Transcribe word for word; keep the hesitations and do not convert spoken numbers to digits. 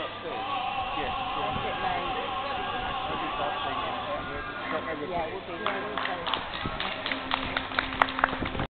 one upstairs. Yeah. That's it, mate. Maybe it's us taking it. We'll drop everything. Yeah, we'll do that.